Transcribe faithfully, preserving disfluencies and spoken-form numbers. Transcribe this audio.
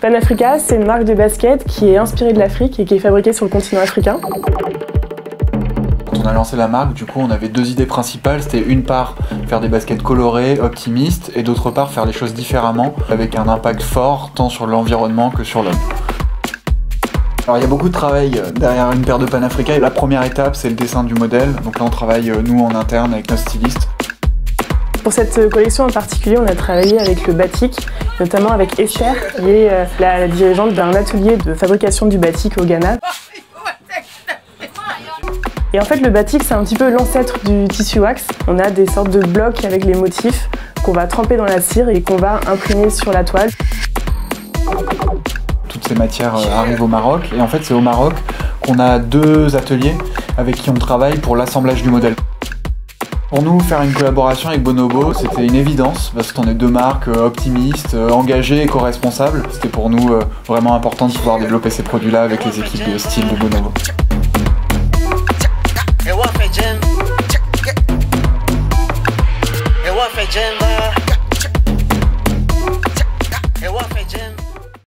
Panafrica, c'est une marque de basket qui est inspirée de l'Afrique et qui est fabriquée sur le continent africain. Quand on a lancé la marque, du coup, on avait deux idées principales. C'était une part faire des baskets colorées, optimistes, et d'autre part faire les choses différemment, avec un impact fort tant sur l'environnement que sur l'homme. Alors il y a beaucoup de travail derrière une paire de Panafrica et la première étape c'est le dessin du modèle. Donc là on travaille nous en interne avec nos stylistes. Pour cette collection en particulier, on a travaillé avec le batik, notamment avec Esther, qui est la, la dirigeante d'un atelier de fabrication du batik au Ghana. Et en fait le batik c'est un petit peu l'ancêtre du tissu wax. On a des sortes de blocs avec les motifs qu'on va tremper dans la cire et qu'on va imprimer sur la toile. Toutes ces matières arrivent au Maroc et en fait c'est au Maroc qu'on a deux ateliers avec qui on travaille pour l'assemblage du modèle. Pour nous, faire une collaboration avec Bonobo, c'était une évidence parce qu'on est deux marques optimistes, engagées, éco-responsables. C'était pour nous vraiment important de pouvoir développer ces produits-là avec les équipes de style de Bonobo. Hey,